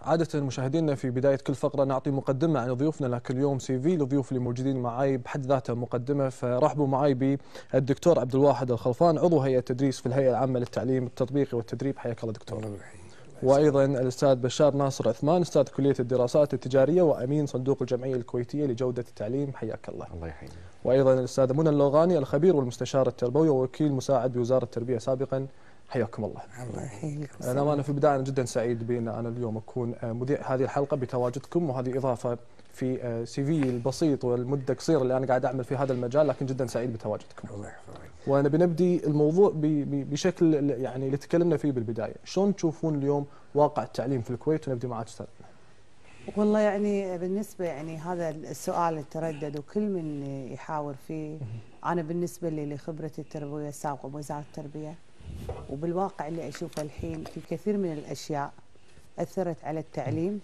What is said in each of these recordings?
عادة مشاهدينا في بداية كل فقرة نعطي مقدمة عن ضيوفنا، لكن اليوم سي في لضيوف اللي موجودين معاي بحد ذاتها مقدمة، فرحبوا معاي بالدكتور عبد الواحد الخلفان، عضو هيئة تدريس في الهيئة العامة للتعليم التطبيقي والتدريب. حياك الله دكتور. الله يحييك. وأيضا الأستاذ بشار ناصر عثمان، أستاذ كلية الدراسات التجارية وأمين صندوق الجمعية الكويتية لجودة التعليم. حياك الله. الله يحييك. وأيضا الأستاذة منى اللوغاني، الخبير والمستشار التربوي ووكيل مساعد بوزارة التربية سابقا. حياكم الله. الله يحييك. أنا في البداية جدا سعيد بأن أنا اليوم أكون مذيع هذه الحلقة بتواجدكم، وهذه إضافة في سي في البسيط والمدة قصيرة اللي أنا قاعد أعمل في هذا المجال، لكن جدا سعيد بتواجدكم. الله يحفظك. وأنا بنبدي الموضوع بشكل يعني اللي تكلمنا فيه بالبداية. شلون تشوفون اليوم واقع التعليم في الكويت؟ ونبدي معك أستاذ. والله يعني بالنسبة يعني هذا السؤال اللي تردد وكل من يحاور فيه، أنا بالنسبة لي لخبرتي التربوية السابقة بوزارة التربية وبالواقع اللي أشوفه الحين في كثير من الأشياء أثرت على التعليم،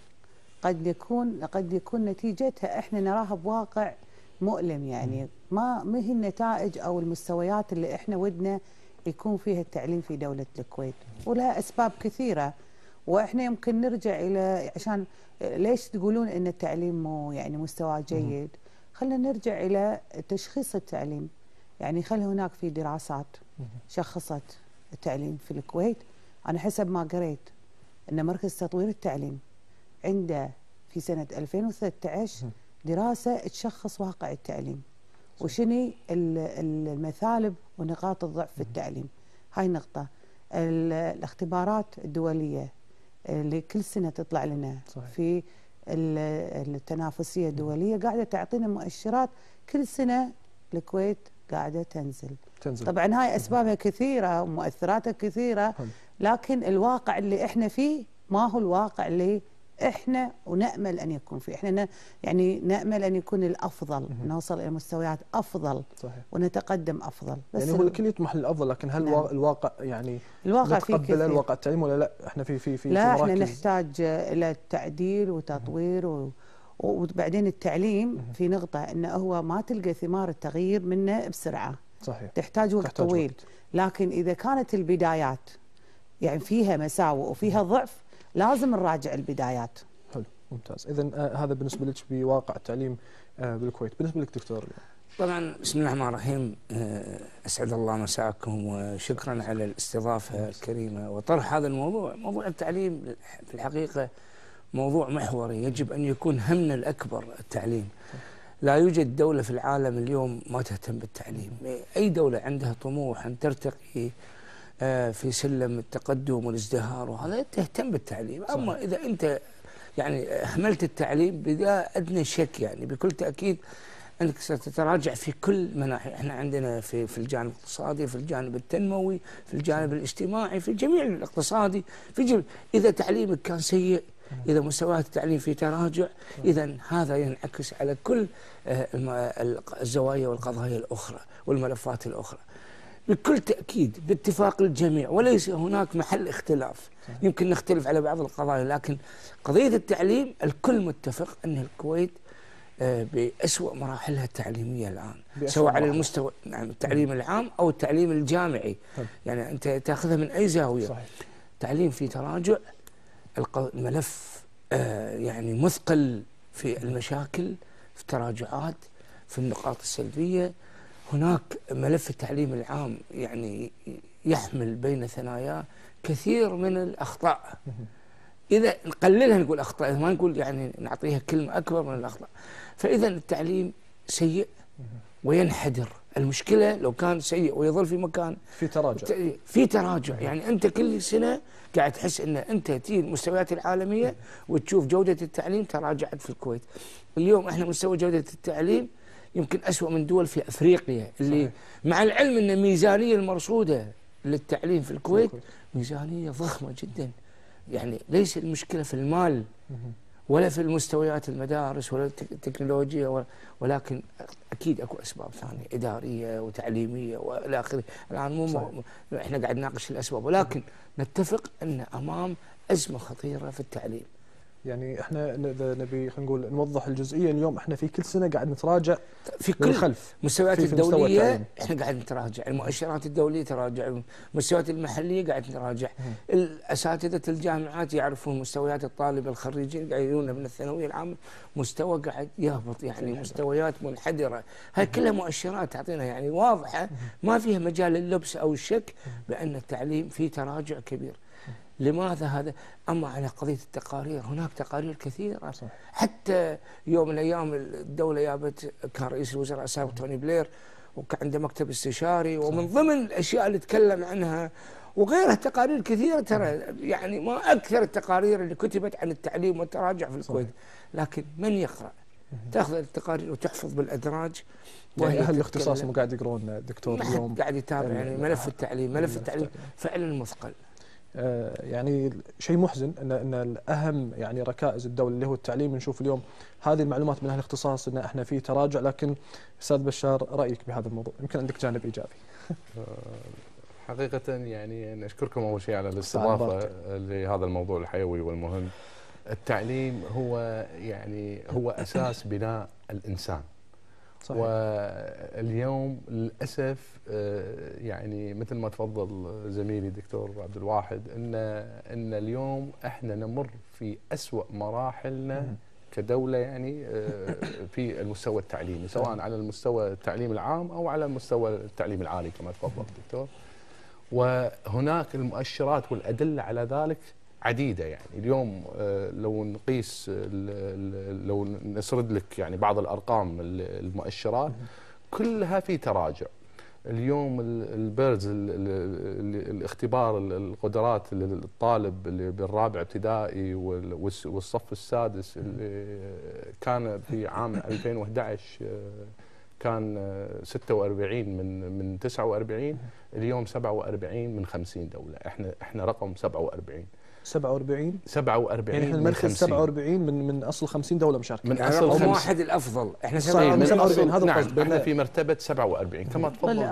قد يكون نتيجتها إحنا نراها بواقع مؤلم، يعني ما هي النتائج أو المستويات اللي إحنا ودنا يكون فيها التعليم في دولة الكويت، ولها أسباب كثيرة. وإحنا يمكن نرجع إلى عشان ليش تقولون ان التعليم يعني مستواه جيد؟ خلينا نرجع الى تشخيص التعليم. يعني خلي هناك في دراسات شخصت التعليم في الكويت. انا حسب ما قريت ان مركز تطوير التعليم عنده في سنة 2013 دراسة تشخص واقع التعليم وشني المثالب ونقاط الضعف في التعليم. هاي نقطة. الاختبارات الدولية اللي كل سنة تطلع لنا صحيح. في التنافسية الدولية قاعدة تعطينا مؤشرات كل سنة الكويت قاعدة تنزل. طبعا هاي أسبابها كثيرة ومؤثراتها كثيرة، لكن الواقع اللي احنا فيه ما هو الواقع اللي احنا ونأمل أن يكون فيه. احنا يعني نأمل أن يكون الأفضل، نوصل إلى مستويات أفضل صحيح. ونتقدم أفضل. بس يعني هو الكل يطمح للأفضل، لكن هل نعم. الواقع يعني الواقع فيه كثير. الواقع التعليم ولا لا؟ احنا في لا احنا نحتاج إلى تعديل وتطوير وبعدين التعليم في نقطة أنه هو ما تلقى ثمار التغيير منه بسرعة صحيح. تحتاج وقت طويل وقت. لكن إذا كانت البدايات يعني فيها مساوئ وفيها ضعف لازم نراجع البدايات. حلو ممتاز. إذن هذا بالنسبة لك بواقع التعليم بالكويت. بالنسبة لك دكتور؟ طبعا بسم الله الرحمن الرحيم. أسعد الله مساكم وشكرا على الاستضافة الكريمة وطرح هذا الموضوع. موضوع التعليم في الحقيقة موضوع محوري، يجب أن يكون همنا الأكبر التعليم. لا يوجد دولة في العالم اليوم ما تهتم بالتعليم. أي دولة عندها طموح أن ترتقي في سلم التقدم والازدهار وهذا تهتم بالتعليم. أما إذا أنت يعني أهملت التعليم بلا أدنى شك يعني بكل تأكيد أنك ستتراجع في كل مناحي. احنا عندنا في الجانب الاقتصادي، في الجانب التنموي، في الجانب الاجتماعي، في جميع الاقتصادي، إذا تعليمك كان سيء، إذا مستويات التعليم في تراجع، إذا هذا ينعكس على كل الزوايا والقضايا الأخرى والملفات الأخرى. بكل تأكيد باتفاق الجميع وليس هناك محل اختلاف. يمكن نختلف على بعض القضايا، لكن قضية التعليم الكل متفق أن الكويت بأسوأ مراحلها التعليمية الآن، سواء على المستوى التعليم العام أو التعليم الجامعي. يعني أنت تأخذها من أي زاوية. صحيح. تعليم في تراجع، الملف يعني مثقل في المشاكل، في التراجعات، في النقاط السلبية. هناك ملف التعليم العام يعني يحمل بين ثناياه كثير من الأخطاء. إذا نقللها نقول أخطاء، ما نقول يعني نعطيها كلمة أكبر من الأخطاء. فإذا التعليم سيء وينحدر. المشكلة لو كان سيء ويظل في مكان في تراجع يعني أنت كل سنة قاعد تحس أن أنت تجي المستويات العالمية وتشوف جودة التعليم تراجعت في الكويت. اليوم احنا مستوى جودة التعليم يمكن أسوأ من دول في أفريقيا اللي صحيح. مع العلم أن الميزانية المرصودة للتعليم في الكويت ميزانية ضخمة جدا. يعني ليس المشكلة في المال ولا في المستويات المدارس ولا التكنولوجيا ولكن أكيد أكو أسباب ثانية إدارية وتعليمية وإلى آخره. الآن إحنا قاعد نناقش الأسباب، ولكن نتفق أن أمام أزمة خطيرة في التعليم. يعني احنا اذا نبي خلينا نقول نوضح الجزئيه، اليوم احنا في كل سنه قاعد نتراجع في كل للخلف المستويات في مستوى الدوليه، التعليم. احنا قاعد نتراجع، المؤشرات الدوليه تراجع، المستويات المحليه قاعد نتراجع، الاساتذه الجامعات يعرفون مستويات الطالب الخريجين قاعد يجون من الثانويه العامه مستوى قاعد يهبط، يعني مستويات منحدره، هاي كلها مؤشرات تعطينا يعني واضحه ما فيها مجال للبس او الشك بان التعليم فيه تراجع كبير. لماذا هذا؟ أما على قضية التقارير، هناك تقارير كثيرة صح. حتى يوم من الأيام الدولة جابت، كان رئيس الوزراء السابق توني بلير وكان عنده مكتب استشاري، ومن ضمن الأشياء اللي تكلم عنها وغيرها تقارير كثيرة، ترى يعني ما أكثر التقارير اللي كتبت عن التعليم والتراجع في الكويت، لكن من يقرأ تاخذ التقارير وتحفظ بالأدراج. يعني أهل الاختصاص مو قاعد يقرون دكتور اليوم، قاعد يتابع يعني ملف التعليم، ملف التعليم فعلا مثقل. يعني شيء محزن ان الاهم يعني ركائز الدوله اللي هو التعليم، نشوف اليوم هذه المعلومات من اهل الاختصاص ان احنا في تراجع. لكن استاذ بشار، رايك بهذا الموضوع؟ يمكن عندك جانب ايجابي. حقيقه يعني نشكركم اول شيء على الاستضافه لهذا الموضوع الحيوي والمهم. التعليم هو يعني هو اساس بناء الانسان. صحيح. واليوم للاسف يعني مثل ما تفضل زميلي دكتور عبد الواحد ان اليوم احنا نمر في أسوأ مراحلنا كدوله، يعني في المستوى التعليمي، سواء على المستوى التعليم العام او على مستوى التعليم العالي كما تفضل دكتور. وهناك المؤشرات والادله على ذلك عديدة. يعني اليوم لو نقيس، لو نسرد لك يعني بعض الأرقام، المؤشرات كلها في تراجع. اليوم البيرز، الاختبار القدرات للطالب اللي بالرابع ابتدائي والصف السادس اللي كان في عام 2011 كان 46 من 49، اليوم 47 من 50 دولة. احنا رقم 47 يعني احنا المركز 47 من اصل 50 دوله مشاركه، من اصل رقم واحد الافضل. احنا 47 هذا نعم، القصد. احنا في مرتبه 47 كما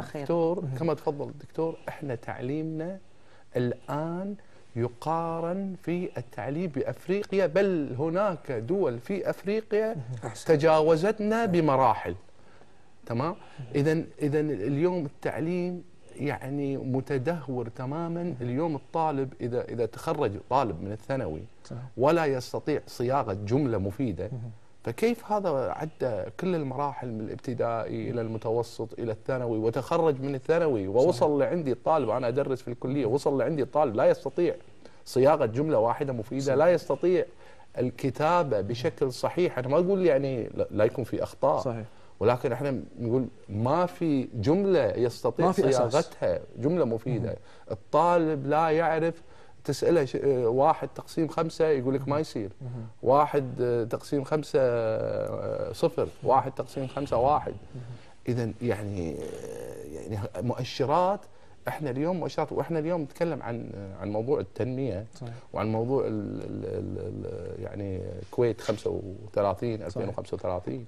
تفضل دكتور. احنا تعليمنا الان يقارن في التعليم بافريقيا، بل هناك دول في افريقيا تجاوزتنا بمراحل. تمام. اذا اليوم التعليم يعني متدهور تماما. اليوم الطالب اذا تخرج طالب من الثانوي ولا يستطيع صياغه جمله مفيده، فكيف هذا عدى كل المراحل من الابتدائي الى المتوسط الى الثانوي، وتخرج من الثانوي ووصل لعندي الطالب، انا ادرس في الكليه، وصل لعندي الطالب لا يستطيع صياغه جمله واحده مفيده، لا يستطيع الكتابه بشكل صحيح. انا ما اقول يعني لا يكون في اخطاء، صحيح، ولكن احنا نقول ما في جمله يستطيع صياغتها جمله مفيده. الطالب لا يعرف، تساله 1 تقسيم 5 يقول لك ما يصير، 1 تقسيم 5 0، 1 تقسيم 5 1. اذا يعني مؤشرات. احنا اليوم مؤشرات، واحنا اليوم نتكلم عن موضوع التنميه، صحيح، وعن موضوع يعني كويت 35 2035.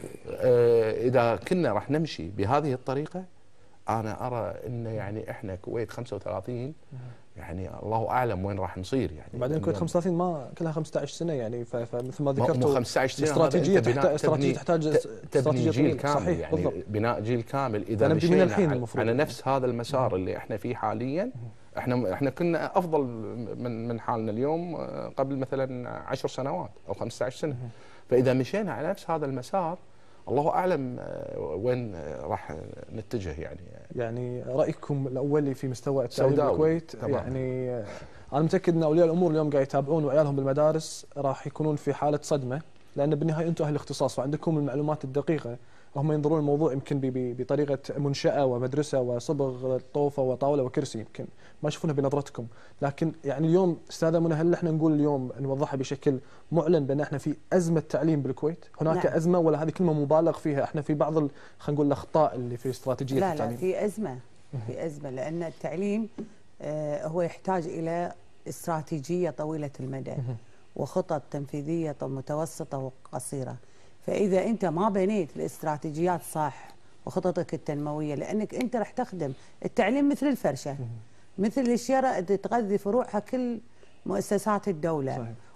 اذا كنا راح نمشي بهذه الطريقه، انا ارى ان يعني احنا كويت 35 يعني الله اعلم وين راح نصير. يعني بعدين كويت 35 ما كلها 15 سنه يعني، فمثل ما ذكرتوا مو 15 سنه، استراتيجيه تحتاج تبني جيل كامل. صحيح، يعني بالضبط. بناء جيل كامل. اذا مشينا على نفس هذا المسار اللي احنا فيه حاليا، احنا كنا افضل من حالنا اليوم قبل مثلا 10 سنوات او 15 سنه. فاذا مشينا على نفس هذا المسار الله اعلم وين راح نتجه. يعني رايكم الاولي في مستوى التعليم بالكويت؟ يعني انا متاكد ان اولياء الامور اليوم قاعد يتابعون وعيالهم بالمدارس راح يكونون في حاله صدمه، لان بالنهايه انتم اهل الاختصاص وعندكم المعلومات الدقيقه. هم ينظرون الموضوع يمكن بطريقه منشاه ومدرسه وصبغ طوفه وطاوله وكرسي، يمكن ما يشوفونها بنظرتكم. لكن يعني اليوم استاذه منى، هل احنا نقول اليوم نوضحها بشكل معلن بان احنا في ازمه تعليم بالكويت؟ هناك نعم. ازمه، ولا هذه كلمه مبالغ فيها؟ احنا في بعض خلينا نقول الاخطاء اللي في استراتيجيه التعليم. لا في ازمه، لان التعليم هو يحتاج الى استراتيجيه طويله المدى وخطط تنفيذيه متوسطه وقصيره. فاذا انت ما بنيت الاستراتيجيات صح وخططك التنمويه، لانك انت راح تخدم التعليم مثل الفرشه، مثل الشيره تغذي فروعها كل مؤسسات الدوله. صحيح.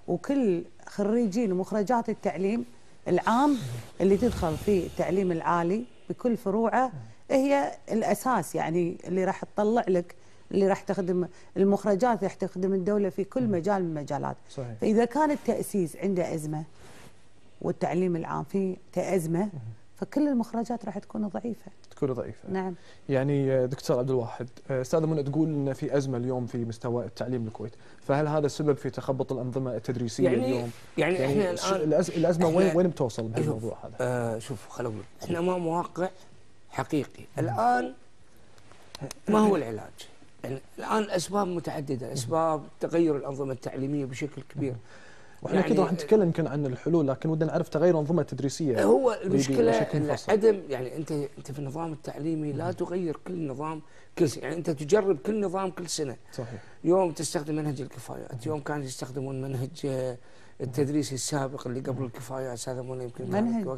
وكل خريجين ومخرجات التعليم العام اللي تدخل في التعليم العالي بكل فروعه هي الأساس، يعني اللي راح تطلع لك، اللي راح تخدم المخرجات، راح تخدم الدولة في كل مجال من المجالات. صحيح. فإذا كان التأسيس عنده أزمة والتعليم العام فيه أزمة، فكل المخرجات راح تكون ضعيفة. تكون ضعيفة. نعم. يعني دكتور عبد الواحد، استاذة منى تقول ان في ازمة اليوم في مستوى التعليم بالكويت، فهل هذا السبب في تخبط الانظمة التدريسية اليوم؟ يعني احنا الان الازمة وين بتوصل بهالموضوع هذا؟ شوف خلينا نقول احنا امام واقع حقيقي الان. ما هو العلاج؟ يعني الان الاسباب متعددة، اسباب تغير الانظمة التعليمية بشكل كبير. واحنا يعني كده راح نتكلم يمكن عن الحلول، لكن ودنا نعرف تغير الانظمه التدريسيه. هو المشكله عدم، يعني انت في النظام التعليمي لا تغير كل نظام كل سنه، يعني انت تجرب كل نظام كل سنه. صحيح. يوم تستخدم منهج الكفايات، يوم كانوا يستخدمون منهج التدريسي السابق اللي قبل الكفايات، هذا مو يمكن منهج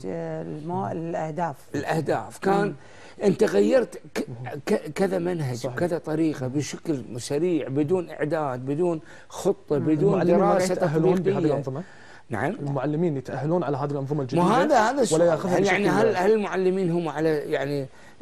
الاهداف كان انت غيرت كذا منهج وكذا طريقه بشكل سريع، بدون اعداد، بدون خطه، بدون دراسه تأهلون بهذه الانظمه. نعم. المعلمين يتأهلون على هذه الانظمه الجديده. ما هذا ولا ياخذها يعني هل المعلمين هم على يعني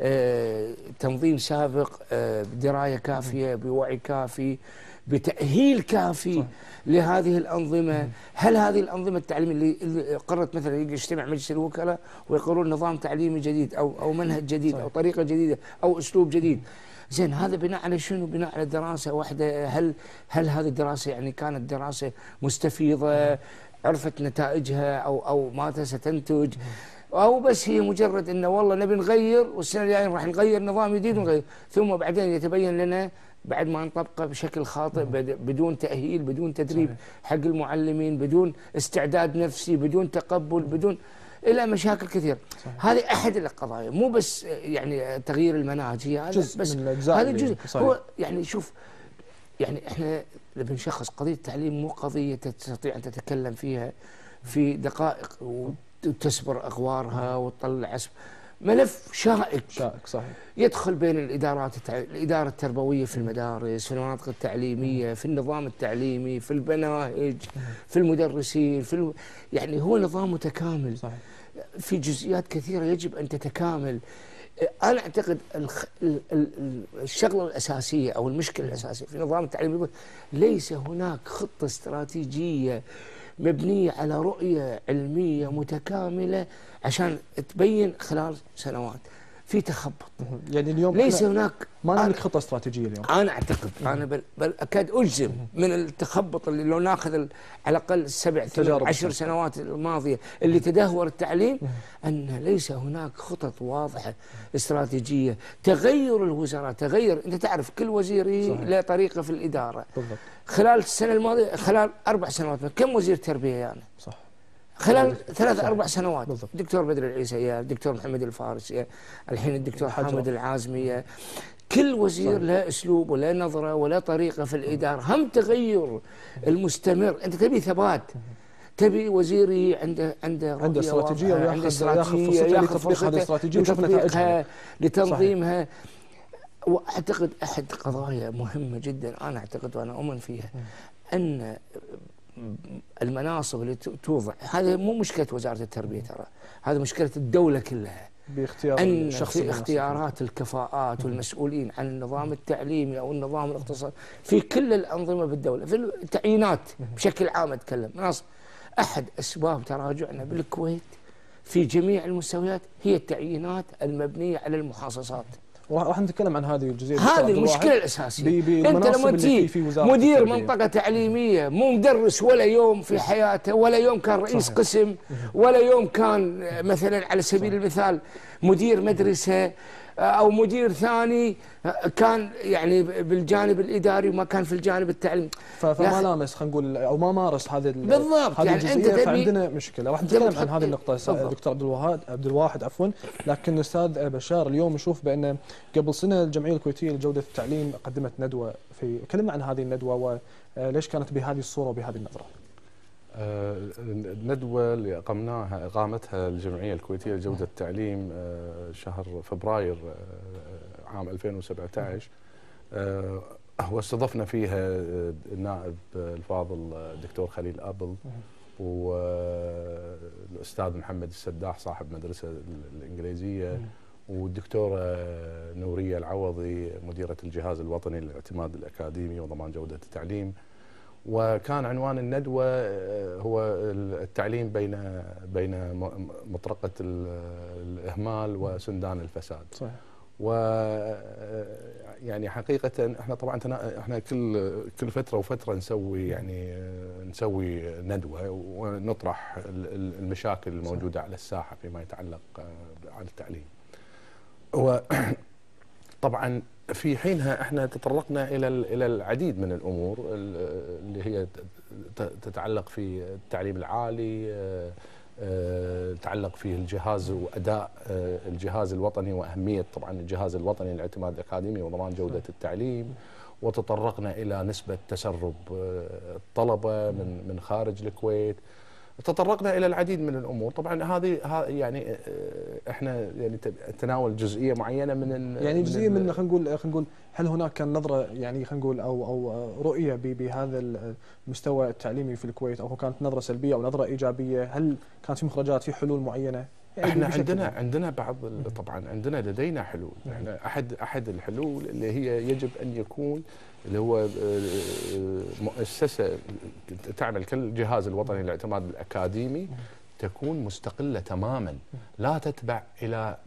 تنظيم سابق، بدرايه كافيه، بوعي كافي، بتأهيل كافي صح. لهذه الأنظمة؟ هل هذه الأنظمة التعليمية اللي قررت مثلا يجي يجتمع مجلس الوكلاء ويقررون نظام تعليمي جديد أو منهج جديد صح. أو طريقة جديدة أو أسلوب جديد، زين هذا بناء على شنو؟ بناء على دراسة واحدة. هل هذه الدراسة يعني كانت دراسة مستفيضة، عرفت نتائجها أو ماذا ستنتج، أو بس هي مجرد إنه والله نبي نغير والسنة الجاية راح نغير نظام جديد ونغير، ثم بعدين يتبين لنا بعد ما نطبقه بشكل خاطئ، بدون تأهيل، بدون تدريب صحيح. حق المعلمين، بدون استعداد نفسي، بدون تقبل، بدون إلى مشاكل كثير. صحيح. هذه أحد القضايا، مو بس يعني تغيير المناهج، هي هذا بس هذا جزء. هو يعني شوف، يعني احنا بنشخص قضية التعليم مو قضية تستطيع أن تتكلم فيها في دقائق وتسبر أغوارها وتطلع ملف شائك صحيح. يدخل بين الإدارة التربوية في المدارس، في المناطق التعليمية، في النظام التعليمي، في المناهج، في المدرسين، يعني هو نظام متكامل صحيح. في جزئيات كثيرة يجب أن تتكامل. أنا أعتقد الشغلة الأساسية أو المشكلة الأساسية في النظام التعليمي ليس هناك خطة استراتيجية مبنية على رؤية علمية متكاملة عشان تبين خلال سنوات. في تخبط، يعني اليوم ليس هناك، ما نملك خطة استراتيجية اليوم. أنا أعتقد أنا بل أكاد أجزم من التخبط اللي لو ناخذ على الأقل 7 8 10 سنوات الماضية اللي تدهور التعليم، أن ليس هناك خطط واضحة استراتيجية. تغير الوزراء، تغير، أنت تعرف كل وزير له طريقة في الإدارة. بالضبط. خلال السنة الماضية، خلال 4 سنوات كم وزير تربية يعني؟ صح. خلال 3 4 سنوات بالضبط. دكتور بدر العيسى، الدكتور محمد الفارسي، الحين الدكتور حامد العازمي، كل وزير له اسلوب ولا نظره ولا طريقه في الاداره. هم تغير المستمر، انت تبي ثبات، تبي وزيري عنده استراتيجيه وياخذ فرصته هذه الاستراتيجيه ويشوف نتائجها لتنظيمها. واعتقد احد قضايا مهمه جدا، انا اعتقد وانا اؤمن فيها، ان المناصب اللي توضع، هذا مو مشكلة وزارة التربية، ترى هذا مشكلة الدولة كلها، باختيار أن في اختيارات الكفاءات والمسؤولين عن النظام التعليمي أو النظام الاقتصادي في كل الأنظمة بالدولة، في التعيينات بشكل عام أتكلم مناصب. أحد أسباب تراجعنا بالكويت في جميع المستويات هي التعيينات المبنية على المحاصصات. راح نتكلم عن هذه الجزئيه. هذه المشكله الاساسيه. انت لما تجي مدير منطقه تعليميه مو مدرس ولا يوم في حياته، ولا يوم كان رئيس صحيح. قسم، ولا يوم كان مثلا على سبيل المثال مدير مدرسه او مدير ثاني كان يعني بالجانب الاداري وما كان في الجانب التعليمي، فما لامس، خلينا نقول، او ما مارس هذه بالضبط. هذه يعني الجزئيه، فعندنا مشكله. راح نتكلم عن هذه النقطه دكتور عبد الواحد عفوا. لكن استاذ بشار، اليوم نشوف بان قبل سنه الجمعيه الكويتيه لجوده التعليم قدمت ندوه، كلمنا عن هذه الندوه وليش كانت بهذه الصوره وبهذه النظره. الندوة اللي أقامتها الجمعية الكويتية لجودة التعليم شهر فبراير عام 2017 واستضفنا فيها النائب الفاضل الدكتور خليل أبل والأستاذ محمد السداح صاحب مدرسة الإنجليزية والدكتورة نورية العوضي مديرة الجهاز الوطني للاعتماد الأكاديمي وضمان جودة التعليم. وكان عنوان الندوة هو التعليم بين مطرقة الإهمال وسندان الفساد. صحيح. ويعني حقيقة احنا طبعا احنا كل فترة وفترة نسوي ندوة ونطرح المشاكل الموجودة على الساحة فيما يتعلق على التعليم. وطبعا في حينها احنا تطرقنا الى العديد من الامور اللي هي تتعلق في التعليم العالي، تعلق فيه الجهاز واداء الجهاز الوطني واهميه طبعا الجهاز الوطني للاعتماد الاكاديمي وضمان جوده التعليم، وتطرقنا الى نسبه تسرب الطلبه من خارج الكويت. تطرقنا الى العديد من الامور. طبعا هذه يعني احنا يعني تناول جزئيه معينه من جزئيه من خلينا نقول هل هناك كان نظره يعني خلينا نقول او رؤيه بهذا المستوى التعليمي في الكويت، او كانت نظره سلبيه او نظره ايجابيه؟ هل كانت في مخرجات، في حلول معينه؟ يعني احنا عندنا بعض طبعا لدينا حلول. احنا احد الحلول اللي هي يجب ان يكون اللي هو مؤسسه تعمل كالجهاز الوطني للاعتماد الاكاديمي تكون مستقله تماما، لا تتبع الى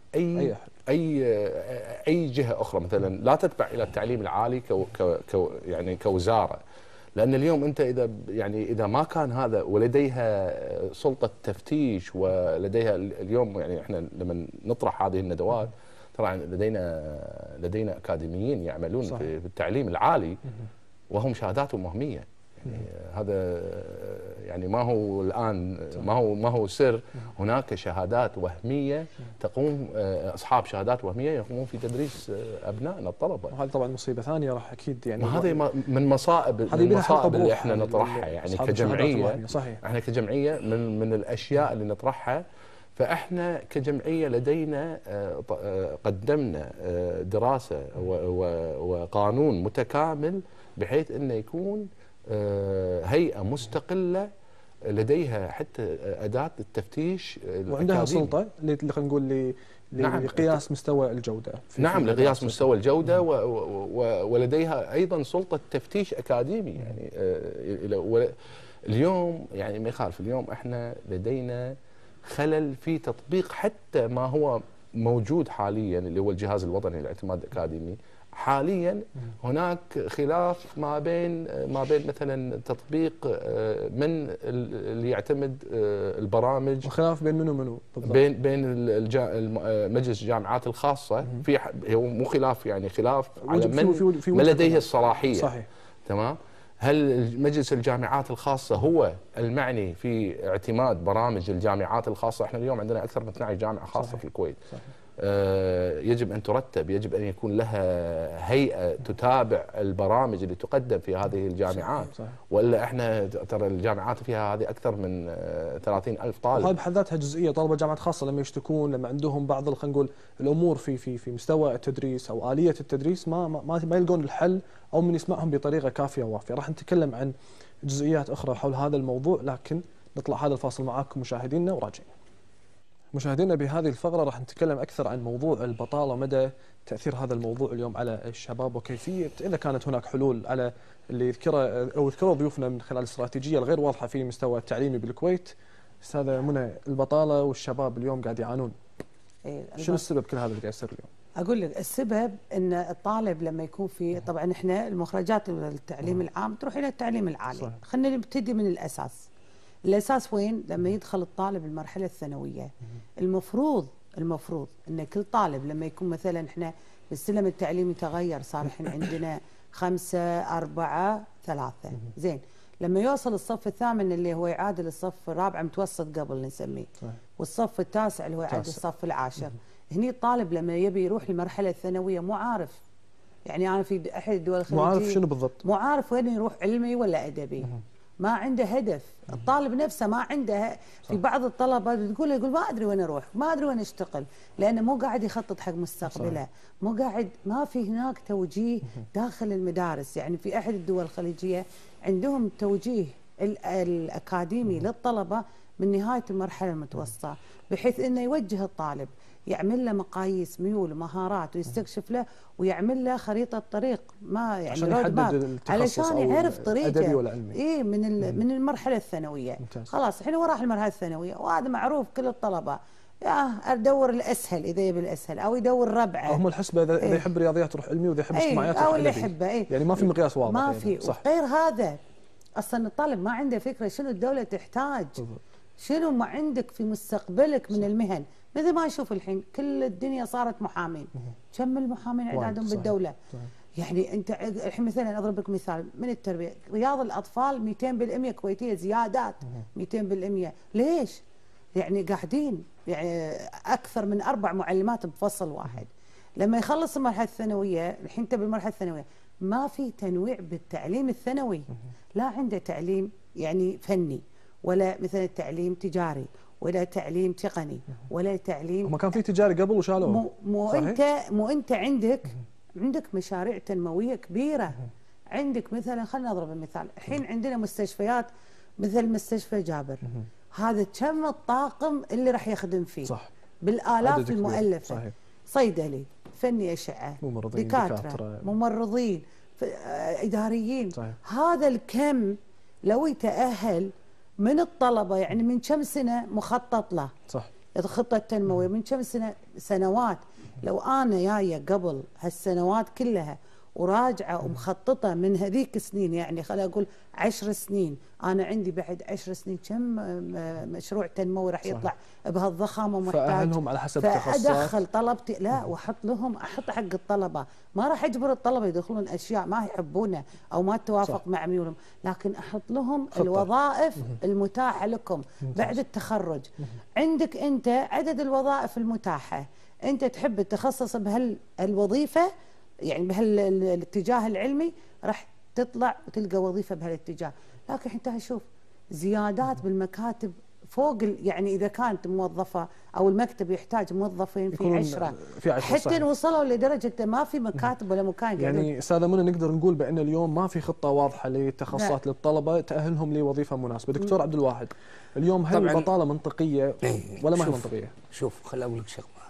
اي جهه اخرى، مثلا لا تتبع الى التعليم العالي يعني كوزاره. لان اليوم انت اذا ما كان هذا ولديها سلطه تفتيش ولديها اليوم، يعني احنا لما نطرح هذه الندوات طبعا لدينا اكاديميين يعملون في التعليم العالي وهم شهاداتهم وهميه. يعني هذا يعني ما هو الان ما هو سر، هناك شهادات وهميه تقوم اصحاب شهادات وهميه يقومون في تدريس ابنائنا الطلبه. وهذه طبعا مصيبه ثانيه راح اكيد يعني هذه من مصائب اللي احنا نطرحها يعني كجمعيه. صحيح. احنا كجمعيه من الاشياء اللي نطرحها. فاحنا كجمعيه لدينا قدمنا دراسه وقانون متكامل بحيث انه يكون هيئه مستقله لديها حتى اداه التفتيش وعندها سلطه خلينا نقول لقياس مستوى الجوده. نعم، لقياس مستوى الجوده ولديها ايضا سلطه تفتيش اكاديمي. يعني اليوم يعني ما يخالف، اليوم احنا لدينا خلل في تطبيق حتى ما هو موجود حاليا اللي هو الجهاز الوطني للاعتماد الاكاديمي. حاليا هناك خلاف ما بين مثلا تطبيق من اللي يعتمد البرامج، وخلاف بين منو بالضبط؟ بين مجلس الجامعات الخاصه. في هو مو خلاف، يعني خلاف على من لديه الصلاحيه. صحيح. تمام. هل مجلس الجامعات الخاصه هو المعني في اعتماد برامج الجامعات الخاصه؟ احنا اليوم عندنا اكثر من 12 جامعه خاصه. صحيح. في الكويت. صحيح. يجب أن ترتب، يجب أن يكون لها هيئة تتابع البرامج اللي تقدم في هذه الجامعات. صحيح. وإلا إحنا ترى الجامعات فيها هذه أكثر من 30,000 طالب. وهذه بحد ذاتها جزئية. طلبة الجامعات الخاصة لما يشتكون، لما عندهم بعض خلينا نقول الأمور في مستوى التدريس أو آلية التدريس ما يلقون الحل أو من يسمعهم بطريقة كافية ووافية. راح نتكلم عن جزئيات أخرى حول هذا الموضوع، لكن نطلع هذا الفاصل معاكم مشاهدينا وراجعين. مشاهدينا بهذه الفقرة راح نتكلم أكثر عن موضوع البطالة، مدى تأثير هذا الموضوع اليوم على الشباب، وكيفية إذا كانت هناك حلول على اللي ذكره ضيوفنا من خلال الاستراتيجية الغير واضحة في المستوى التعليمي بالكويت. أستاذة منى، البطالة والشباب اليوم قاعد يعانون. شنو السبب كل هذا اللي قاعد يصير اليوم؟ أقول لك السبب أن الطالب لما يكون في، طبعا إحنا المخرجات التعليم العام تروح إلى التعليم العالي. خلينا نبتدي من الأساس. الأساس وين؟ لما يدخل الطالب المرحلة الثانوية. المفروض أن كل طالب لما يكون مثلا إحنا السلم التعليمي تغير، صار الحين عندنا 5 4 3 زين. لما يوصل الصف الثامن اللي هو يعادل الصف الرابع متوسط قبل نسميه، والصف التاسع اللي هو يعادل الصف العاشر. هني الطالب لما يبي يروح المرحلة الثانوية مو عارف. يعني أنا في أحد الدول الخليجية مو عارف شنو بالضبط؟ مو عارف وين يروح، علمي ولا أدبي. ما عنده هدف. الطالب نفسه ما عنده. في بعض الطلبه تقول يقول ما ادري وين اروح، ما ادري وين اشتغل، لانه مو قاعد يخطط حق مستقبله، مو قاعد، ما في هناك توجيه داخل المدارس. يعني في احد الدول الخليجيه عندهم توجيه الاكاديمي للطلبه من نهايه المرحله المتوسطه، بحيث انه يوجه الطالب، يعمل له مقاييس ميول ومهارات ويستكشف له ويعمل له خريطه طريق، ما يعني عشان يحدد التخصص علشان يعرف طريقه ادبي ولا علمي. اي من المرحله الثانويه. ممتاز. خلاص الحين هو راح المرحله الثانويه، وهذا معروف كل الطلبه، يا ادور الاسهل اذا يبي الاسهل، او يدور ربعه. هم الحسبه اذا يحب رياضيات يروح علمي، واذا يحب اجتماعيات يروح او اللي ادبي. يحبه. يعني ما في مقياس واضح. ما يعني. في. غير هذا اصلا الطالب ما عنده فكره شنو الدوله تحتاج، شنو ما عندك في مستقبلك من المهن. مثل ما نشوف الحين كل الدنيا صارت محامين، كم المحامين عندهم بالدوله؟ يعني انت الحين مثلا اضرب لك مثال من التربيه، رياض الاطفال 200% كويتيه زيادات 200%. ليش؟ يعني قاعدين يعني اكثر من 4 معلمات بفصل واحد. لما يخلص المرحله الثانويه، الحين انت بالمرحله الثانويه ما في تنويع بالتعليم الثانوي، لا عنده تعليم يعني فني، ولا مثلا تعليم تجاري، ولا تعليم تقني، ولا تعليم. ما كان في تجاري قبل وشالوه. مو انت عندك مشاريع تنمويه كبيره. عندك مثلا خلينا نضرب المثال، الحين عندنا مستشفيات مثل مستشفى جابر، هذا كم الطاقم اللي راح يخدم فيه؟ صح. بالالاف المؤلفه. صحيح. صيدلي، فني اشعه، دكاتره، ممرضين، اداريين. صحيح. هذا الكم لو يتاهل من الطلبه، يعني من كم سنه مخطط له. صح. الخطه التنمويه من كم سنوات. لو انا جايه قبل هالسنوات كلها وراجعه ومخططه من هذيك السنين، يعني خليني اقول 10 سنين، انا عندي بعد 10 سنين كم مشروع تنموي راح يطلع بهالضخامه محتاج. فاهلهم على حسب التخصصات. فادخل طلبتي، لا، احط حق الطلبه، ما راح اجبر الطلبه يدخلون اشياء ما يحبونها او ما تتوافق مع ميولهم، لكن احط لهم خطة. الوظائف المتاحه لكم بعد التخرج. عندك انت عدد الوظائف المتاحه، انت تحب تتخصص بهالوظيفه، يعني بهالاتجاه العلمي، راح تطلع وتلقى وظيفه بهالاتجاه. لكن انت شوف زيادات بالمكاتب فوق يعني اذا كانت موظفه او المكتب يحتاج موظفين في 10 حتى وصلوا لدرجه ما في مكاتب ولا مكان. يعني استاذه منى نقدر نقول بان اليوم ما في خطه واضحه للتخصصات للطلبه تاهلهم لوظيفه مناسبه. دكتور عبد الواحد، اليوم هل البطاله منطقيه ولا ما هي منطقيه؟ شوف خل اقول لك شغله.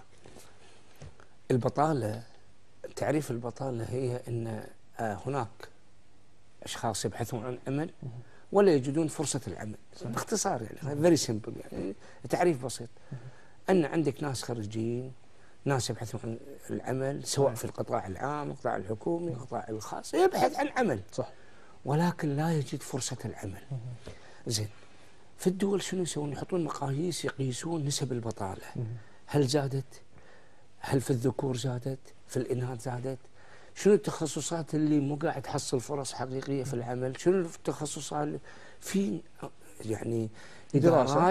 البطاله، تعريف البطاله هي ان هناك اشخاص يبحثون عن عمل ولا يجدون فرصه العمل. باختصار يعني فيري سمبل، يعني تعريف بسيط. ان عندك ناس خريجين، ناس يبحثون عن العمل سواء في القطاع العام، القطاع الحكومي، القطاع الخاص، يبحث عن عمل. صح. ولكن لا يجد فرصه العمل. زين، في الدول شنو يسوون؟ يحطون مقاييس يقيسون نسب البطاله. هل زادت؟ هل في الذكور زادت؟ في الاناث زادت؟ شنو التخصصات اللي مو قاعد تحصل فرص حقيقيه في العمل؟ شنو التخصصات في يعني ادارات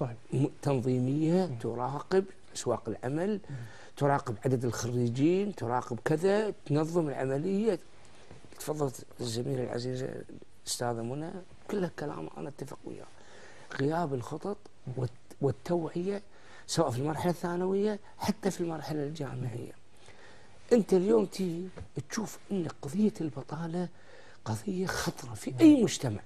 تنظيميه تراقب اسواق العمل، تراقب عدد الخريجين، تراقب كذا، تنظم العمليه. تفضلت الزميله العزيزه الاستاذه منى، كلها كلام انا اتفق وياه. غياب الخطط والتوعيه سواء في المرحله الثانويه حتى في المرحله الجامعيه. انت اليوم تيجي تشوف ان قضيه البطاله قضيه خطره في اي مجتمع.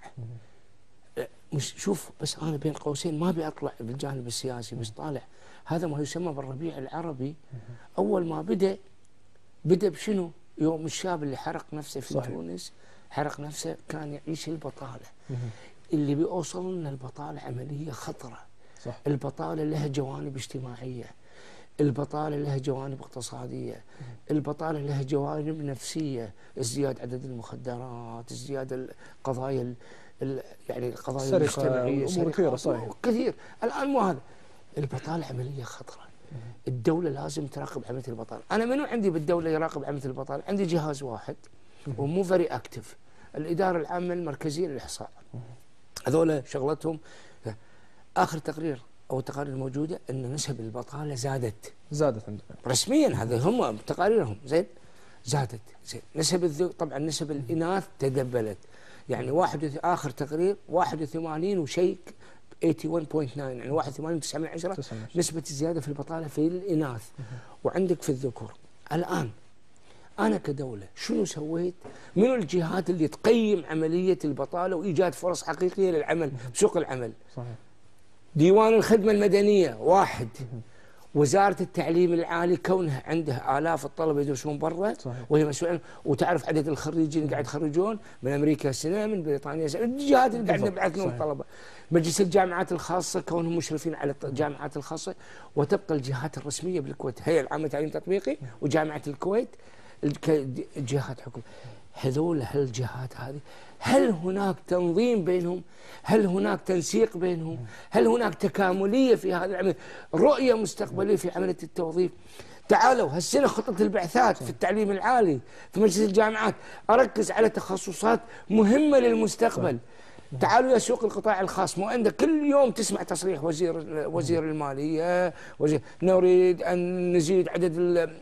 مش شوف، بس انا بين قوسين ما ابي اطلع بالجانب السياسي، بس طالع هذا ما يسمى بالربيع العربي. اول ما بدا بشنو؟ يوم الشاب اللي حرق نفسه في تونس، حرق نفسه كان يعيش البطاله. اللي بيوصل لنا البطاله عمليه خطره. صح. البطاله لها جوانب اجتماعيه، البطاله لها جوانب اقتصاديه، البطاله لها جوانب نفسيه، ازدياد عدد المخدرات، ازدياد القضايا يعني القضايا المجتمعيه، امور كثيره. صحيح. كثير. الان مو هذا، البطاله عمليه خطره. الدوله لازم تراقب عمليه البطاله. انا منو عندي بالدوله يراقب عمليه البطاله؟ عندي جهاز واحد ومو فيري اكتف، الاداره العامه المركزيه للاحصاء. هذول شغلتهم. اخر تقرير او التقارير الموجوده ان نسب البطاله زادت عندنا رسميا، هذا هم تقاريرهم. زين، زادت. زين، طبعا نسب الاناث تدبلت. يعني آخر تقرير 81 وشيء 81.9 يعني 81.9 نسبة الزيادة في البطالة في الإناث، وعندك في الذكور. الآن أنا كدولة شنو سويت؟ منو الجهات اللي تقيم عملية البطالة وإيجاد فرص حقيقية للعمل بسوق العمل؟ صحيح. ديوان الخدمة المدنية 1، وزارة التعليم العالي كونها عندها آلاف الطلبة يدرسون برا وهي مسؤولة، وتعرف عدد الخريجين اللي قاعد يتخرجون من أمريكا سنة، من بريطانيا سنة، الجهات اللي قاعد نبعث لهم الطلبة. مجلس الجامعات الخاصة كونهم مشرفين على الجامعات الخاصة، وتبقى الجهات الرسمية بالكويت هيئة العامة للتعليم التطبيقي وجامعة الكويت جهات حكومة. هذول هالجهات هذه هل هناك تنظيم بينهم؟ هل هناك تنسيق بينهم؟ هل هناك تكاملية في هذا العمل؟ رؤية مستقبلية في عملية التوظيف؟ تعالوا هالسنة خطة البعثات في التعليم العالي في مجلس الجامعات أركز على تخصصات مهمة للمستقبل. تعالوا يا سوق القطاع الخاص، مو عندك كل يوم تسمع تصريح وزير المالية نريد أن نزيد عدد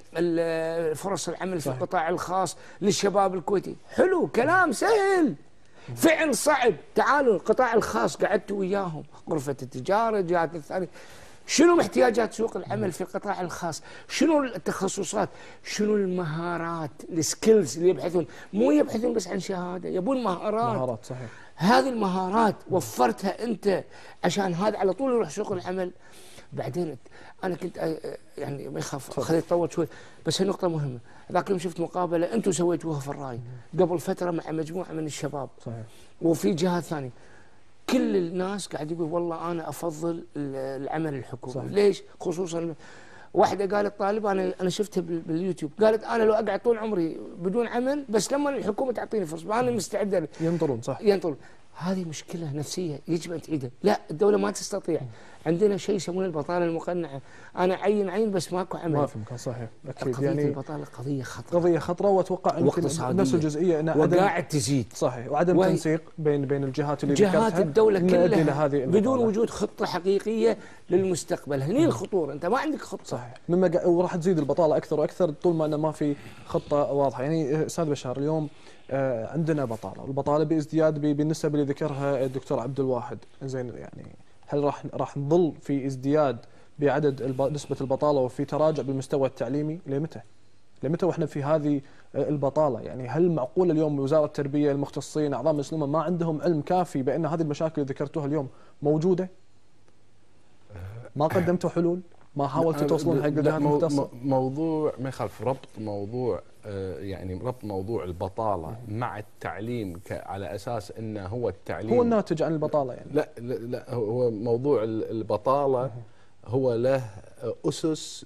فرص العمل في القطاع الخاص للشباب الكويتي. حلو، كلام سهل، فعل صعب. تعالوا القطاع الخاص قعدتوا وياهم، غرفة التجارة، الجهات الثانية، شنو احتياجات سوق العمل في القطاع الخاص؟ شنو التخصصات؟ شنو المهارات، السكيلز اللي يبحثون؟ مو يبحثون بس عن شهادة، يبون مهارات. صحيح. هذه المهارات وفرتها أنت عشان هذا على طول يروح سوق العمل. بعدين أنا كنت يعني ما يخاف خليني أطول شوي، بس هي نقطة مهمة. ذاك يوم شفت مقابلة أنتم سويتوها في الراي قبل فترة مع مجموعة من الشباب. صحيح. وفي جهات ثانية، كل الناس قاعد يقول والله أنا أفضل العمل الحكومي. صحيح. ليش؟ خصوصا واحدة قالت طالبة أنا شفتها باليوتيوب، قالت أنا لو أقعد طول عمري بدون عمل بس لما الحكومة تعطيني فرصة أنا مستعدة. ينطرون. صح، ينطرون. هذه مشكلة نفسية يجب أن تعيدها. لا، الدولة ما تستطيع. عندنا شيء يسمونه البطالة المقنعة، أنا عين بس ماكو عمل. ما في مكان. صحيح، أكيد. قضية يعني البطالة قضية خطرة، قضية خطرة، وأتوقع يمكن نفس الجزئية أن وقاعد تزيد. صحيح، وعدم تنسيق بين الجهات اللي جهات الدولة كلها بدون البطالة. وجود خطة حقيقية للمستقبل. هني الخطورة، أنت ما عندك خطة. صحيح، وراح تزيد البطالة أكثر وأكثر طول ما أنه ما في خطة واضحة. يعني أستاذ بشار، اليوم عندنا بطالة، والبطالة بازدياد بالنسب اللي ذكرها الدكتور عبد الواحد. زين، يعني هل راح نظل في ازدياد بعدد نسبة البطالة وفي تراجع بالمستوى التعليمي؟ لمتى واحنا في هذه البطالة؟ يعني هل معقول اليوم وزارة التربية، المختصين، أعضاء مجلس الأمة ما عندهم علم كافي بأن هذه المشاكل اللي ذكرتوها اليوم موجودة؟ ما قدمتوا حلول؟ ما حاولتوا توصلون حق الجهات المختصة؟ موضوع ما يخالف ربط موضوع، يعني ربط موضوع البطالة مع التعليم على أساس أنه هو التعليم هو الناتج عن البطالة. يعني لا هو موضوع البطالة هو له أسس،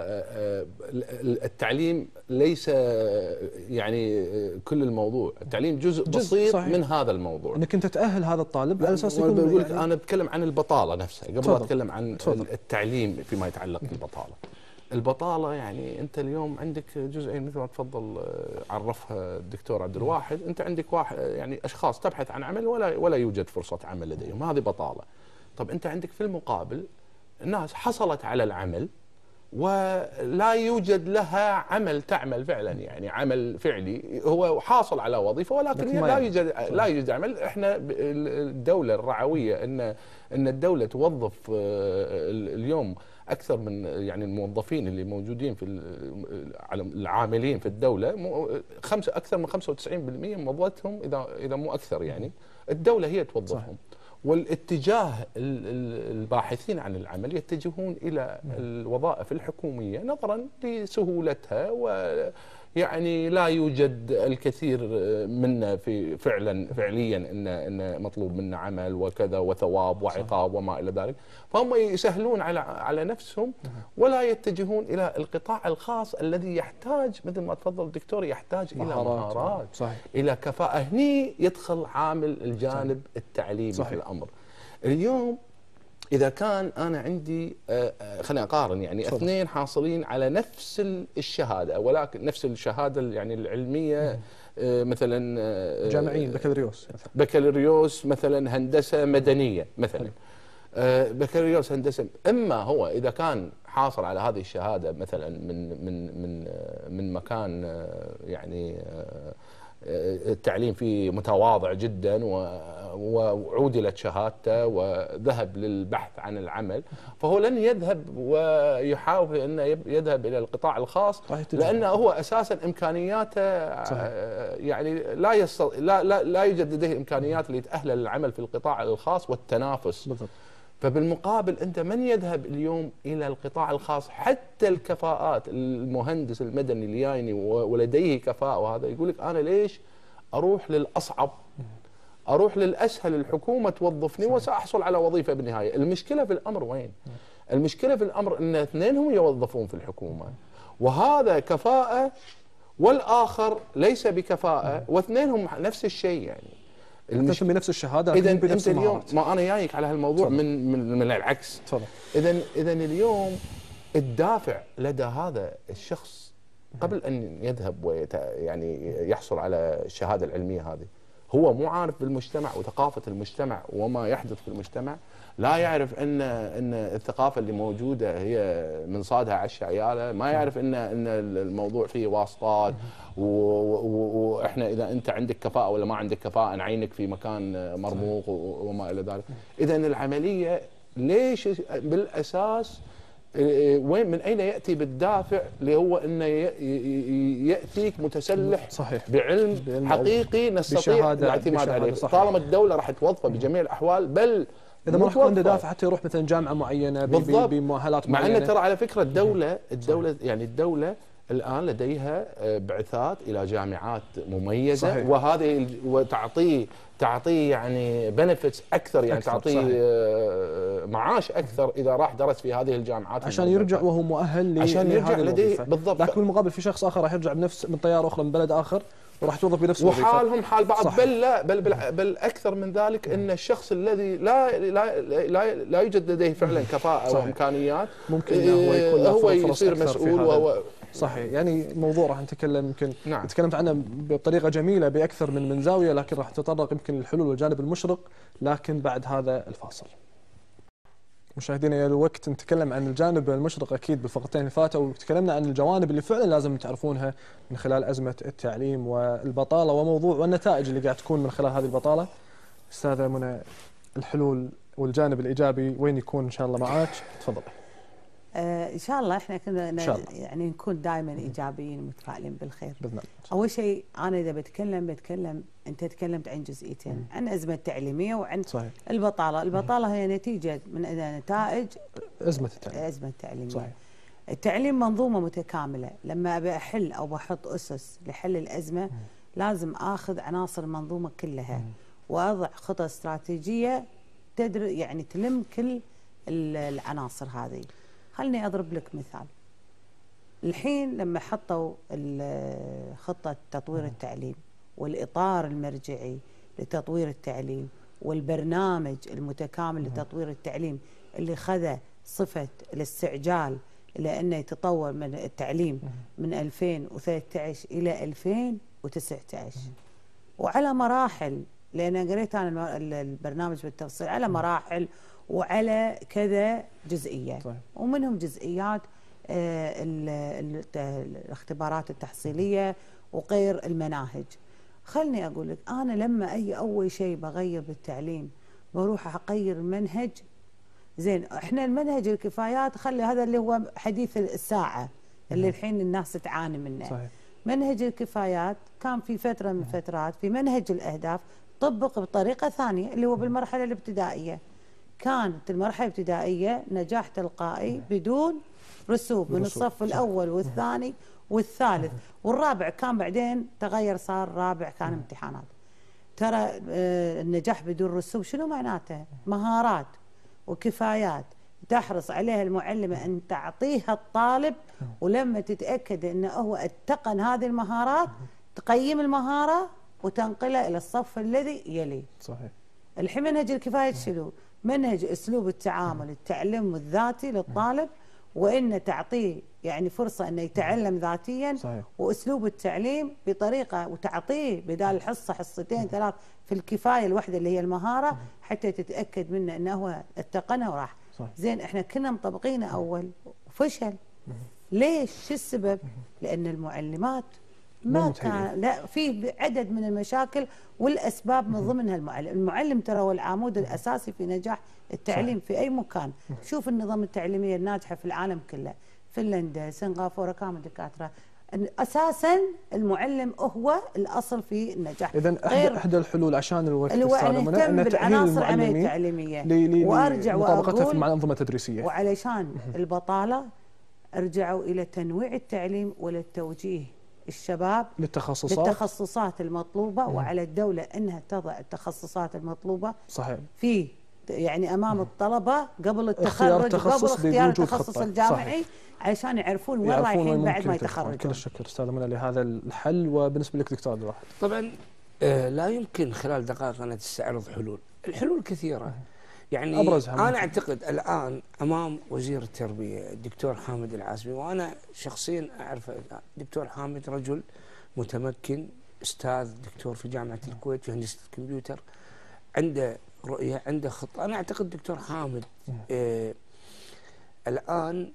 والتعليم ليس يعني كل الموضوع. التعليم جزء بسيط صحيح. من هذا الموضوع، انك انت تأهل هذا الطالب على اساس يكون بقول يعني انا بتكلم عن البطالة نفسها قبل ما اتكلم عن التعليم فيما يتعلق بالبطالة. البطالة يعني انت اليوم عندك جزئين مثل ما تفضل عرفها الدكتور عبد الواحد. انت عندك واحد يعني اشخاص تبحث عن عمل ولا يوجد فرصة عمل لديهم، هذه بطالة. طب انت عندك في المقابل ناس حصلت على العمل ولا يوجد لها عمل تعمل فعلا، يعني عمل فعلي، هو حاصل على وظيفة ولكن لا يوجد عمل. احنا الدولة الرعوية ان الدولة توظف اليوم اكثر من يعني الموظفين اللي موجودين في العاملين في الدولة اكثر من 95% موظفتهم اذا مو اكثر، يعني الدولة هي توظفهم. والاتجاه الباحثين عن العمل يتجهون إلى الوظائف الحكومية نظرا لسهولتها، ويعني لا يوجد الكثير منا في فعليا إن مطلوب منا عمل وكذا وثواب وعقاب وما إلى ذلك، فهم يسهلون على نفسهم ولا يتجهون إلى القطاع الخاص الذي يحتاج مثل ما تفضل الدكتور، يحتاج إلى مهارات، إلى كفاءة. هني يدخل عامل الجانب التعليمي في الأمر. اليوم إذا كان أنا عندي خليني أقارن، يعني اثنين حاصلين على نفس الشهادة ولكن نفس الشهادة يعني العلمية، مثلا جامعيين بكالوريوس مثلا هندسة مدنية مثلا، بكالوريوس هندسة، إما هو إذا كان حاصل على هذه الشهادة مثلا من مكان يعني التعليم فيه متواضع جدا وعودلت شهادته وذهب للبحث عن العمل، فهو لن يذهب ويحاول أن يذهب إلى القطاع الخاص، لأنه هو أساسا إمكانياته يعني لا يوجد لديه إمكانيات ليتأهل للعمل في القطاع الخاص والتنافس. بالضبط. فبالمقابل أنت من يذهب اليوم إلى القطاع الخاص؟ حتى الكفاءات، المهندس المدني اللي جايني ولديه كفاءة وهذا يقول لك أنا ليش أروح للأصعب؟ أروح للأسهل، الحكومة توظفني وسأحصل على وظيفة بالنهاية. المشكلة في الأمر وين؟ المشكلة في الأمر أن اثنينهم يوظفون في الحكومة، وهذا كفاءة والآخر ليس بكفاءة، واثنينهم نفس الشيء يعني. تسمي بنفس الشهاده اذا انت اليوم ما انا جايك على هالموضوع من العكس. تفضل. اذا اليوم الدافع لدى هذا الشخص قبل ان يذهب يعني يحصل على الشهاده العلميه هذه، هو مو عارف بالمجتمع وثقافه المجتمع وما يحدث في المجتمع، لا يعرف ان الثقافه اللي موجوده هي من صادها عش عياله، ما يعرف ان الموضوع فيه واسطات، واحنا اذا انت عندك كفاءه ولا ما عندك كفاءه نعينك في مكان مرموق وما الى ذلك. اذا العمليه ليش بالاساس وين من اين ياتي بالدافع اللي هو انه ياتيك متسلح صحيح بعلم حقيقي نستطيع الاعتماد عليه، طالما الدوله راح توظفه بجميع الاحوال، بل اذا ما راح يكون عنده دافع حتى يروح مثلا جامعه معينه بمؤهلات معينه. مع ان ترى على فكره الدوله يعني الدوله الان لديها بعثات الى جامعات مميزه. صحيح. وهذه تعطيه يعني بنفتس اكثر، يعني تعطيه معاش اكثر اذا راح درس في هذه الجامعات عشان يرجع وهو مؤهل عشان يرجع لديه بالضبط. لكن بالمقابل في شخص اخر راح يرجع من طياره اخرى من بلد اخر وراح توظف بنفس الوظيفه، وحالهم حال بعض. صح. بل اكثر من ذلك ان الشخص الذي لا يوجد لديه فعلا كفاءه. صحيح. وامكانيات ممكن هو يكون هو يصير مسؤول وهو صحيح. يعني موضوع راح نتكلم يمكن نعم. تكلمت عنه بطريقه جميله باكثر من زاويه، لكن راح نتطرق يمكن للحلول والجانب المشرق لكن بعد هذا الفاصل. مشاهدينا يا الوقت نتكلم عن الجانب المشرق اكيد بالفقرتين اللي فاتوا، وتكلمنا عن الجوانب اللي فعلا لازم تعرفونها من خلال ازمه التعليم والبطاله وموضوع والنتائج اللي قاعد تكون من خلال هذه البطاله. استاذه منى، الحلول والجانب الايجابي وين يكون ان شاء الله معاك؟ تفضل. ان شاء الله احنا كنا يعني نكون دائما ايجابيين ومتفائلين بالخير. باذن الله. اول شيء انا اذا بتكلم انت تكلمت عن جزئيتين، عن ازمه تعليميه وعن صحيح. البطاله. البطاله هي نتيجه من نتائج ازمه التعليم. صحيح. التعليم منظومه متكامله، لما ابي احل او بحط اسس لحل الازمه لازم اخذ عناصر المنظومه كلها واضع خطط استراتيجيه يعني تلم كل العناصر هذه. خلني أضرب لك مثال. الحين لما حطوا خطة تطوير التعليم والإطار المرجعي لتطوير التعليم والبرنامج المتكامل لتطوير التعليم اللي خذ صفة الاستعجال إلى أنه يتطور من التعليم من 2013 إلى 2019 وعلى مراحل، لأن قريت أنا البرنامج بالتفصيل على مراحل وعلى كذا جزئية. طيب. ومنهم جزئيات الاختبارات التحصيلية وغير المناهج. خلني أقول لك أنا لما أول شيء بغير بالتعليم بروح أغير المنهج. زين احنا المنهج الكفايات خلي هذا اللي هو حديث الساعة اللي الحين الناس تعاني منه. صحيح. منهج الكفايات كان في فترة من فترات في منهج الأهداف طبق بطريقة ثانية اللي هو بالمرحلة الابتدائية. كانت المرحلة الابتدائية نجاح تلقائي بدون رسوب من الصف الأول والثاني والثالث والرابع، كان بعدين تغير صار رابع كان امتحانات. ترى النجاح بدون رسوب شنو معناته؟ مهارات وكفايات تحرص عليها المعلمة أن تعطيها الطالب، ولما تتأكد أنه هو اتقن هذه المهارات تقيم المهارة وتنقلها إلى الصف الذي يليه. صحيح. الحين منهج الكفاية شنو؟ منهج أسلوب التعامل التعلم الذاتي للطالب، وإنه تعطيه يعني فرصة أنه يتعلم ذاتيا. صحيح. وأسلوب التعليم بطريقة وتعطيه بدال الحصة حصتين ثلاث في الكفاية الوحدة اللي هي المهارة حتى تتأكد منه أنه هو اتقنها وراح. زين احنا كنا مطبقينه أول وفشل. ليش؟ شو السبب؟ لأن المعلمات ما كان، لا، في عدد من المشاكل والاسباب من ضمنها المعلم ترى هو العمود الاساسي في نجاح التعليم في اي مكان. شوف النظام التعليميه الناجحه في العالم كله، فنلندا، سنغافوره، كامل دكاتره، اساسا المعلم هو الاصل في النجاح. اذا احدى الحلول عشان الوقت نهتم بالعناصر العمليه التعليميه وارجع مطابقتها في الانظمه التدريسيه، وعلشان البطاله ارجعوا الى تنويع التعليم وللتوجيه الشباب للتخصصات المطلوبه، وعلى الدوله انها تضع التخصصات المطلوبه صحيح في يعني امام الطلبه قبل التخرج، قبل اختيار التخصص الجامعي، علشان يعرفون وين رايحين بعد ما يتخرجون. كل الشكر استاذه منى لهذا الحل. وبالنسبه لك دكتور عبد الواحد؟ طبعا لا يمكن خلال دقائق ان تستعرض حلول، الحلول كثيره. يعني أبرزها انا اعتقد الان امام وزير التربيه الدكتور حامد العاسبي، وانا شخصيا اعرف الدكتور حامد رجل متمكن، استاذ دكتور في جامعه الكويت في هندسه الكمبيوتر، عنده رؤيه، عنده خطه. انا اعتقد دكتور حامد الان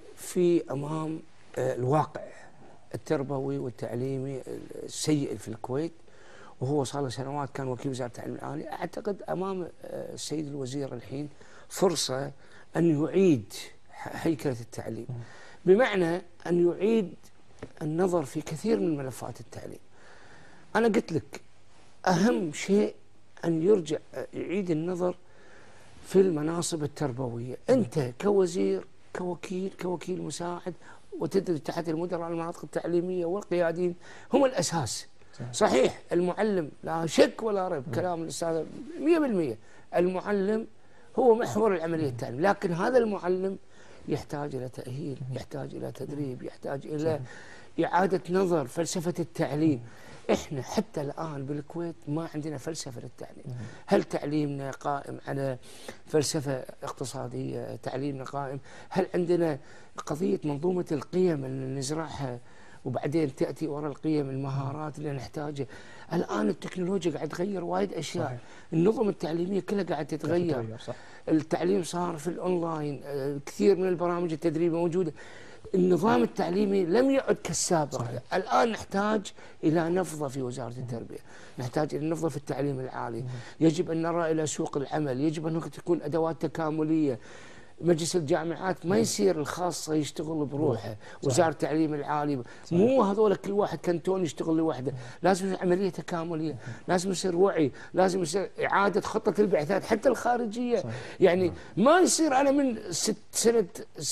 في امام الواقع التربوي والتعليمي السيء في الكويت، وهو صار له سنوات كان وكيل وزاره التعليم العالي. اعتقد امام السيد الوزير الحين فرصه ان يعيد هيكله التعليم، بمعنى ان يعيد النظر في كثير من ملفات التعليم. انا قلت لك اهم شيء ان يرجع يعيد النظر في المناصب التربويه. انت كوزير، كوكيل مساعد، وتدري تحت المدراء المناطق التعليميه والقياديين هم الاساس. صحيح المعلم لا شك ولا ريب، كلام الاستاذ 100%، المعلم هو محور العمليه التعليميه، لكن هذا المعلم يحتاج الى تاهيل، يحتاج الى تدريب، يحتاج الى اعاده نظر فلسفه التعليم. احنا حتى الان بالكويت ما عندنا فلسفه للتعليم. هل تعليمنا قائم على فلسفه اقتصاديه؟ تعليمنا قائم؟ هل عندنا قضيه منظومه القيم اللي نزرعها وبعدين تاتي وراء القيم المهارات اللي نحتاجها؟ الان التكنولوجيا قاعد تغير وايد اشياء. صحيح. النظم التعليميه كلها قاعد تتغير. صح. التعليم صار في الاونلاين، كثير من البرامج التدريبيه موجوده. النظام التعليمي لم يعد كالسابق. صحيح. الآن نحتاج إلى نفضة في وزارة التربية، نحتاج إلى نفضة في التعليم العالي. يجب أن نرى إلى سوق العمل، يجب أن تكون أدوات تكاملية. مجلس الجامعات ما يصير الخاصة يشتغل بروحه، وزارة التعليم العالي مو هذول كل واحد كنتون يشتغل لوحده، لازم يصير عملية تكاملية، لازم يصير وعي، لازم يصير إعادة خطة البعثات حتى الخارجية. صحيح. يعني ما يصير أنا من سنة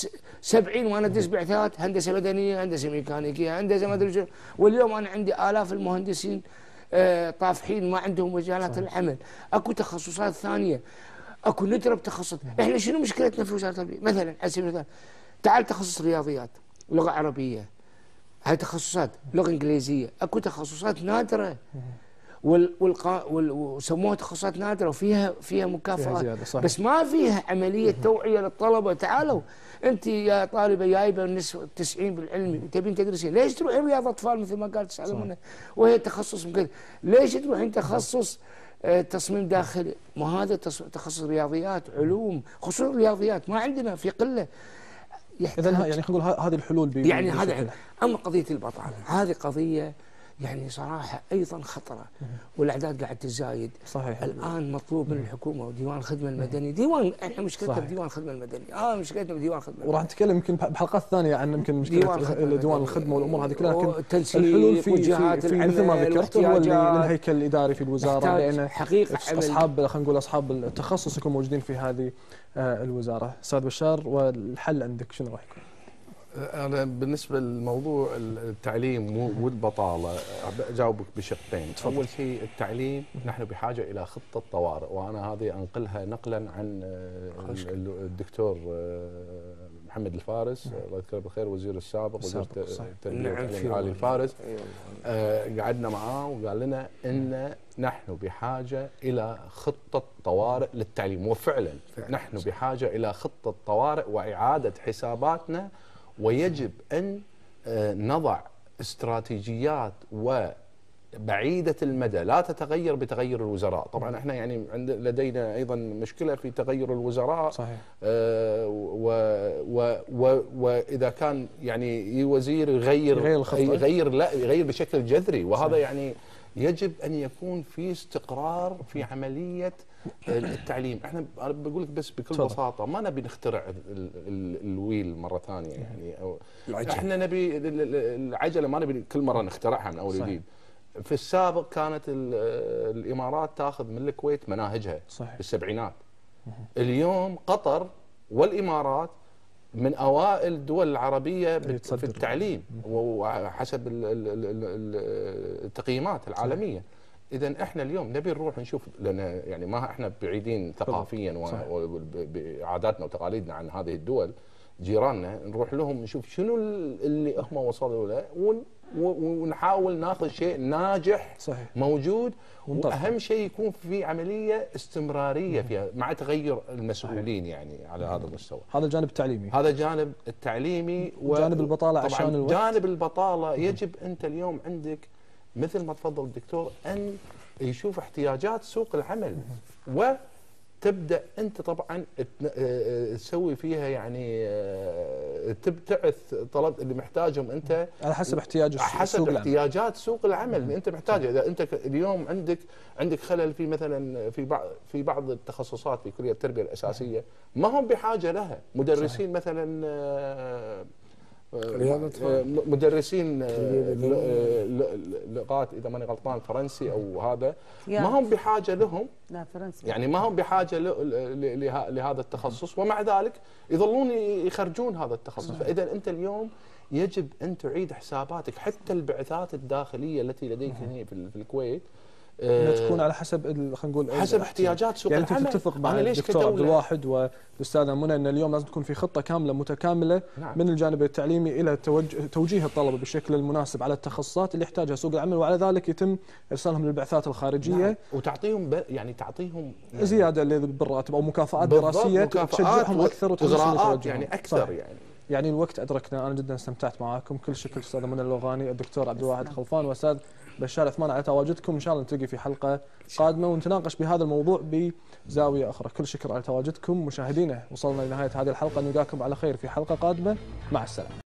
70 وأنا أدرس بعثات هندسة مدنية، هندسة ميكانيكية، هندسة ما أدري، واليوم أنا عندي آلاف المهندسين طافحين ما عندهم مجالات العمل. أكو تخصصات ثانية، اكو نضرب تخصص. احنا شنو مشكلتنا في وزاره التربيه؟ مثلا على سبيل المثال تعال تخصص رياضيات، لغه عربيه، هاي تخصصات، لغه انجليزيه، اكو تخصصات نادره وسموها تخصصات نادره وفيها مكافآت، بس ما فيها عمليه توعيه للطلبه. تعالوا انت يا طالبه جايبه النسبه 90 بالعلمي وتبين تدرسين، ليش تروحين رياضه اطفال مثل ما قالت سالمونه وهي تخصص مكذب؟ ليش تروحين تخصص تصميم داخلي؟ ما هذا تخصص رياضيات، علوم، خصوصا الرياضيات ما عندنا، في قله. اذا يعني خلينا نقول هذه الحلول يعني هذا. اما قضيه البطاله هذه قضيه يعني صراحه ايضا خطره، والاعداد قاعد تزايد. صحيح. الان مطلوب من الحكومه وديوان الخدمه المدني، احنا مشكلتنا بديوان الخدمه المدني، مشكلتنا بديوان الخدمه المدني. وراح نتكلم يمكن بحلقات ثانيه عن يمكن مشكله ديوان الخدمه والامور هذه كلها، لكن الحلول في مثل ما ذكرت هو الهيكل الاداري في الوزاره، لان حقيقه خلينا نقول اصحاب التخصص يكونوا موجودين في هذه الوزاره. استاذ بشار، والحل عندك شنو راح يكون؟ أنا بالنسبة لموضوع التعليم والبطالة أجاوبك بشقين. أول شيء التعليم، نحن بحاجة إلى خطة طوارئ، وأنا هذه أنقلها نقلا عن الدكتور محمد الفارس الله يذكره بالخير، وزير السابق وزير التربية والتعليم العالي الفارس. قعدنا معاه وقال لنا إن نحن بحاجة إلى خطة طوارئ للتعليم، وفعلا نحن بحاجة إلى خطة طوارئ وإعادة حساباتنا، ويجب أن نضع استراتيجيات بعيدة المدى لا تتغير بتغير الوزراء. طبعا احنا يعني لدينا ايضا مشكلة في تغير الوزراء. صحيح. واذا كان يعني وزير يغير بشكل جذري، وهذا صحيح. يعني يجب ان يكون في استقرار في عملية التعليم. احنا بقول لك بس بكل بساطة ما نبي نخترع الويل مرة ثانية يعني، أو احنا نبي العجلة ما نبي كل مرة نخترعها من اول وجديد. في السابق كانت الامارات تاخذ من الكويت مناهجها صحيح. بالسبعينات. اليوم قطر والامارات من اوائل الدول العربيه في التعليم وحسب التقييمات العالميه. اذا احنا اليوم نبي نروح نشوف، لان يعني ما احنا بعيدين ثقافيا وعاداتنا وتقاليدنا عن هذه الدول جيراننا، نروح لهم نشوف شنو اللي هم وصلوا له ونحاول ناخذ شيء ناجح صحيح. موجود، واهم شيء يكون في عمليه استمراريه فيها مع تغير المسؤولين يعني على هذا المستوى. هذا الجانب التعليمي. هذا الجانب التعليمي. وجانب البطاله عشان الوقت. جانب البطاله يجب انت اليوم عندك مثل ما تفضل الدكتور ان يشوف احتياجات سوق العمل، وتبدا انت طبعا تسوي فيها يعني تبتعث طلب اللي محتاجهم انت على حسب احتياج حسب احتياجات سوق العمل اللي انت محتاجه. اذا انت اليوم عندك خلل في مثلا في بعض التخصصات في كليه التربيه الاساسيه ما هم بحاجه لها، مدرسين صحيح. مثلا مدرسين لغات اذا ماني غلطان فرنسي او هذا ما هم بحاجه لهم. لا فرنسي يعني ما هم بحاجه لهذا التخصص، ومع ذلك يظلون يخرجون هذا التخصص. فاذا انت اليوم يجب ان تعيد حساباتك حتى البعثات الداخليه التي لديك هنا في الكويت انها تكون على حسب خلينا نقول حسب احتياجات سوق يعني العمل. انت تتفق مع الدكتور عبد الواحد والاستاذه منى ان اليوم لازم تكون في خطه كامله متكامله نعم. من الجانب التعليمي الى توجيه الطلبه بالشكل المناسب على التخصصات اللي يحتاجها سوق العمل، وعلى ذلك يتم ارسالهم للبعثات الخارجيه نعم. وتعطيهم تعطيهم يعني زياده بالراتب او مكافآت دراسيه تشجعهم اكثر وتغراءات يعني اكثر صحيح. يعني الوقت ادركنا. انا جدا استمتعت معاكم. كل شكر استاذه منى اللوغاني، الدكتور عبد الواحد الخلفان، واستاذ بشار عثمان على تواجدكم. ان شاء الله نلتقي في حلقه قادمه ونتناقش بهذا الموضوع بزاويه اخرى. كل شكر على تواجدكم. مشاهدينا وصلنا لنهايه هذه الحلقه، نلقاكم على خير في حلقه قادمه. مع السلامه.